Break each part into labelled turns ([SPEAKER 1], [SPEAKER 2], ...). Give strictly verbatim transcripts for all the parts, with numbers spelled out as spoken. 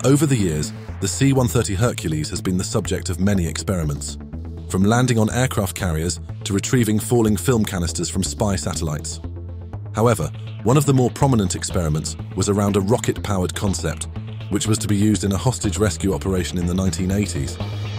[SPEAKER 1] Over the years, the C one thirty Hercules has been the subject of many experiments, from landing on aircraft carriers to retrieving falling film canisters from spy satellites. However, one of the more prominent experiments was around a rocket-powered concept, which was to be used in a hostage rescue operation in the nineteen eighties.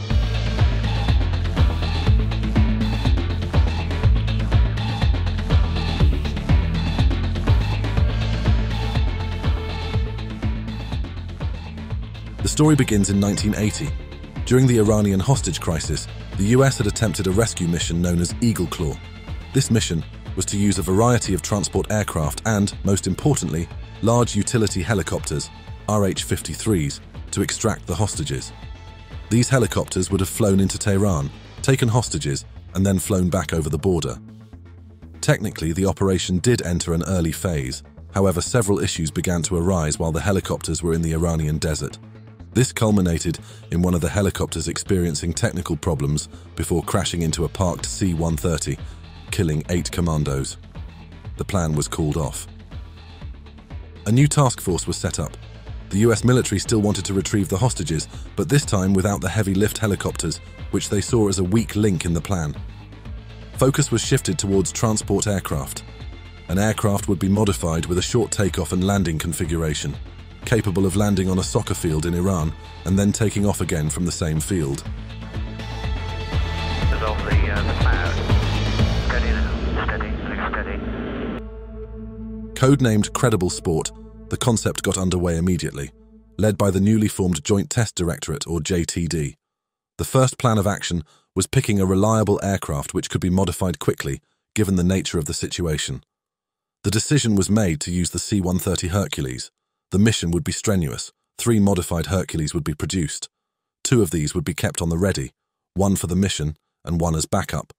[SPEAKER 1] The story begins in nineteen eighty. During the Iranian hostage crisis, the U S had attempted a rescue mission known as Eagle Claw. This mission was to use a variety of transport aircraft and, most importantly, large utility helicopters, R H fifty-threes, to extract the hostages. These helicopters would have flown into Tehran, taken hostages, and then flown back over the border. Technically, the operation did enter an early phase. However, several issues began to arise while the helicopters were in the Iranian desert. This culminated in one of the helicopters experiencing technical problems before crashing into a parked C one thirty, killing eight commandos. The plan was called off. A new task force was set up. The U S military still wanted to retrieve the hostages, but this time without the heavy lift helicopters, which they saw as a weak link in the plan. Focus was shifted towards transport aircraft. An aircraft would be modified with a short takeoff and landing configuration, capable of landing on a soccer field in Iran and then taking off again from the same field.
[SPEAKER 2] Dissolve the, uh, the cloud. Steady now. Steady. Steady.
[SPEAKER 1] Codenamed Credible Sport, the concept got underway immediately, led by the newly formed Joint Test Directorate, or J T D. The first plan of action was picking a reliable aircraft which could be modified quickly, given the nature of the situation. The decision was made to use the C one thirty Hercules. The mission would be strenuous. Three modified Hercules would be produced. Two of these would be kept on the ready, one for the mission and one as backup.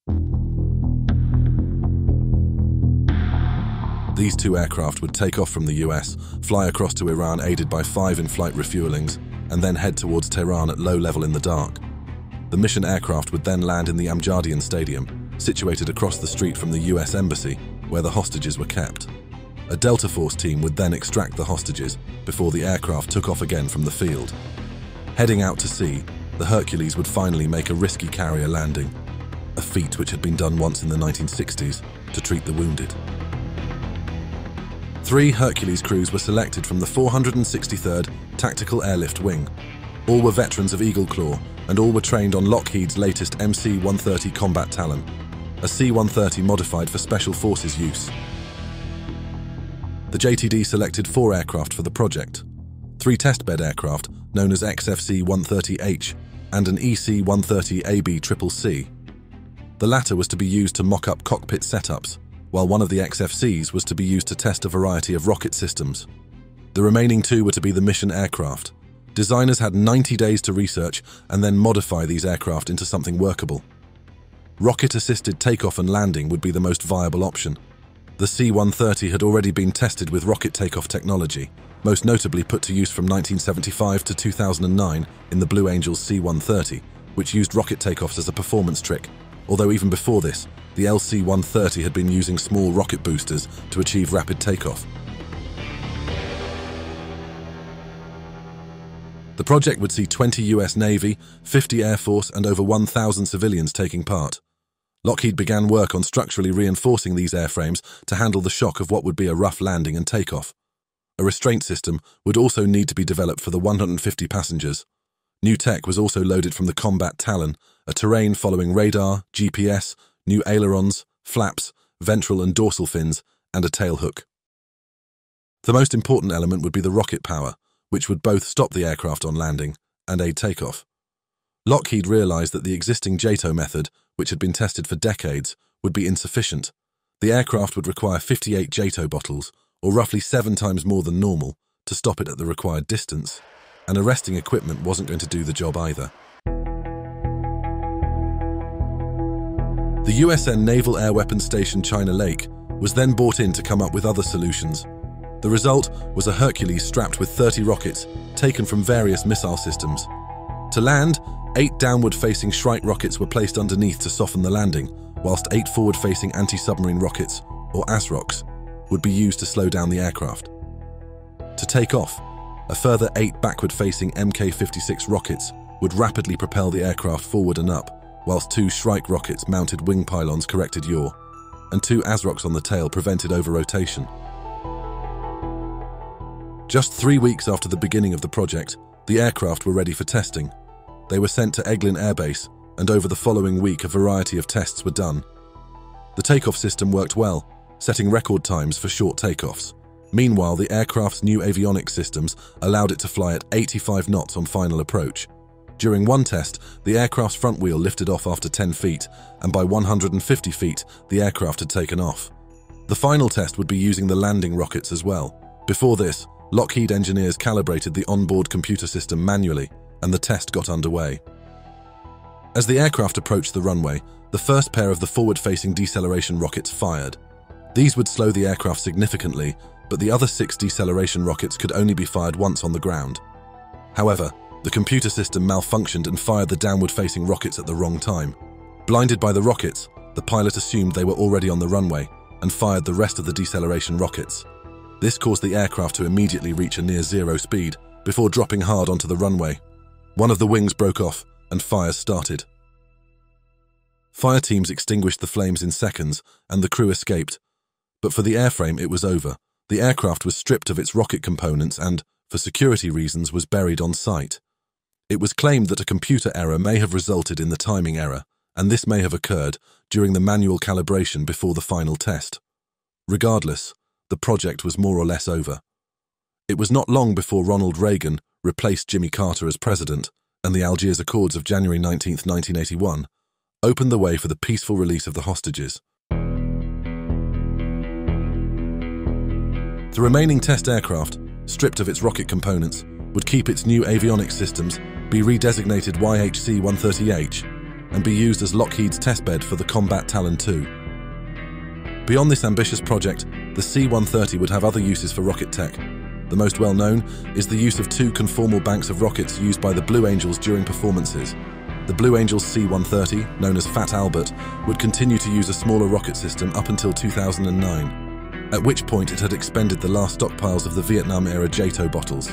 [SPEAKER 1] These two aircraft would take off from the U S, fly across to Iran aided by five in-flight refuelings, and then head towards Tehran at low level in the dark. The mission aircraft would then land in the Amjadian Stadium, situated across the street from the U S Embassy, where the hostages were kept. A Delta Force team would then extract the hostages before the aircraft took off again from the field. Heading out to sea, the Hercules would finally make a risky carrier landing, a feat which had been done once in the nineteen sixties to treat the wounded. Three Hercules crews were selected from the four hundred sixty-third Tactical Airlift Wing. All were veterans of Eagle Claw, and all were trained on Lockheed's latest M C one thirty Combat Talon, a C one thirty modified for Special Forces use. The J T D selected four aircraft for the project: three testbed aircraft known as X F C one thirty H and an E C one thirty A B C C C. The latter was to be used to mock up cockpit setups, while one of the X F Cs was to be used to test a variety of rocket systems. The remaining two were to be the mission aircraft. Designers had ninety days to research and then modify these aircraft into something workable. Rocket-assisted takeoff and landing would be the most viable option. The C one thirty had already been tested with rocket takeoff technology, most notably put to use from nineteen seventy-five to two thousand nine in the Blue Angels C one thirty, which used rocket takeoffs as a performance trick, although even before this, the L C one thirty had been using small rocket boosters to achieve rapid takeoff. The project would see twenty U S Navy, fifty Air Force, and over one thousand civilians taking part. Lockheed began work on structurally reinforcing these airframes to handle the shock of what would be a rough landing and takeoff. A restraint system would also need to be developed for the one hundred fifty passengers. New tech was also loaded from the Combat Talon, a terrain following radar, G P S, new ailerons, flaps, ventral and dorsal fins, and a tailhook. The most important element would be the rocket power, which would both stop the aircraft on landing and aid takeoff. Lockheed realized that the existing J T O method, which had been tested for decades, would be insufficient. The aircraft would require fifty-eight J T O bottles, or roughly seven times more than normal, to stop it at the required distance, and arresting equipment wasn't going to do the job either. The U S N Naval Air Weapons Station China Lake was then brought in to come up with other solutions. The result was a Hercules strapped with thirty rockets, taken from various missile systems. To land, eight downward-facing Shrike rockets were placed underneath to soften the landing, whilst eight forward-facing anti-submarine rockets, or A S ROCs, would be used to slow down the aircraft. To take off, A further eight backward-facing M K fifty-six rockets would rapidly propel the aircraft forward and up, whilst two Shrike rockets mounted wing pylons corrected yaw, and two ASROCs on the tail prevented over-rotation. Just three weeks after the beginning of the project, the aircraft were ready for testing. They were sent to Eglin Air Base, and over the following week a variety of tests were done. The takeoff system worked well, setting record times for short takeoffs. Meanwhile, the aircraft's new avionics systems allowed it to fly at eighty-five knots on final approach. During one test, the aircraft's front wheel lifted off after ten feet, and by one hundred fifty feet, the aircraft had taken off. The final test would be using the landing rockets as well. Before this, Lockheed engineers calibrated the onboard computer system manually, and the test got underway. As the aircraft approached the runway, the first pair of the forward-facing deceleration rockets fired. These would slow the aircraft significantly, but the other six deceleration rockets could only be fired once on the ground. However, the computer system malfunctioned and fired the downward-facing rockets at the wrong time. Blinded by the rockets, the pilot assumed they were already on the runway and fired the rest of the deceleration rockets. This caused the aircraft to immediately reach a near-zero speed before dropping hard onto the runway. One of the wings broke off and fires started. Fire teams extinguished the flames in seconds and the crew escaped. But for the airframe, it was over. The aircraft was stripped of its rocket components and, for security reasons, was buried on site. It was claimed that a computer error may have resulted in the timing error, and this may have occurred during the manual calibration before the final test. Regardless, the project was more or less over. It was not long before Ronald Reagan replaced Jimmy Carter as president, and the Algiers Accords of January nineteenth, nineteen eighty-one, opened the way for the peaceful release of the hostages. The remaining test aircraft, stripped of its rocket components, would keep its new avionics systems, be redesignated Y H C one thirty H, and be used as Lockheed's testbed for the Combat Talon two. Beyond this ambitious project, the C one thirty would have other uses for rocket tech. The most well-known is the use of two conformal banks of rockets used by the Blue Angels during performances. The Blue Angels C one thirty, known as Fat Albert, would continue to use a smaller rocket system up until two thousand nine, at which point it had expended the last stockpiles of the Vietnam-era J T O bottles.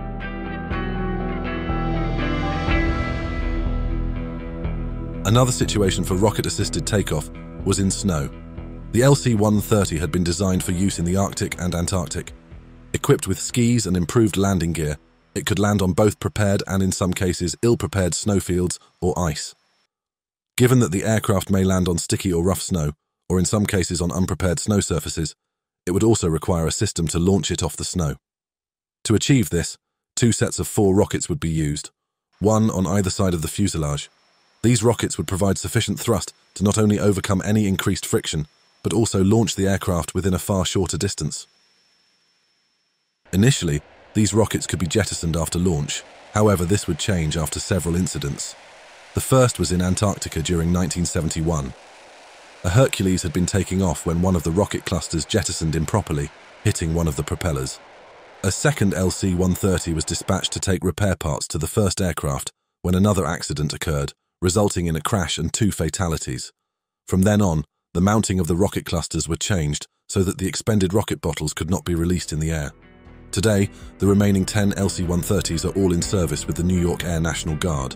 [SPEAKER 1] Another situation for rocket-assisted takeoff was in snow. The L C one thirty had been designed for use in the Arctic and Antarctic. Equipped with skis and improved landing gear, it could land on both prepared and, in some cases, ill-prepared snowfields or ice. Given that the aircraft may land on sticky or rough snow, or in some cases on unprepared snow surfaces, it would also require a system to launch it off the snow. To achieve this, two sets of four rockets would be used, one on either side of the fuselage. These rockets would provide sufficient thrust to not only overcome any increased friction, but also launch the aircraft within a far shorter distance. Initially, these rockets could be jettisoned after launch. However, this would change after several incidents. The first was in Antarctica during nineteen seventy-one. A Hercules had been taking off when one of the rocket clusters jettisoned improperly, hitting one of the propellers. A second L C one thirty was dispatched to take repair parts to the first aircraft when another accident occurred, resulting in a crash and two fatalities. From then on, the mounting of the rocket clusters were changed so that the expended rocket bottles could not be released in the air. Today, the remaining ten L C one thirties are all in service with the New York Air National Guard.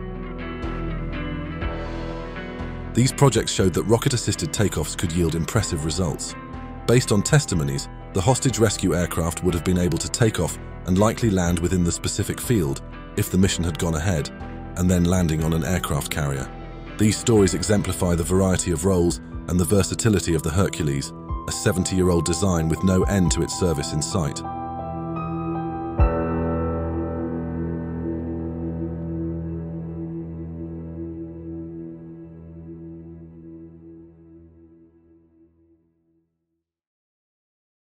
[SPEAKER 1] These projects showed that rocket-assisted takeoffs could yield impressive results. Based on testimonies, the hostage rescue aircraft would have been able to take off and likely land within the specific field if the mission had gone ahead, and then landing on an aircraft carrier. These stories exemplify the variety of roles and the versatility of the Hercules, a seventy-year-old design with no end to its service in sight.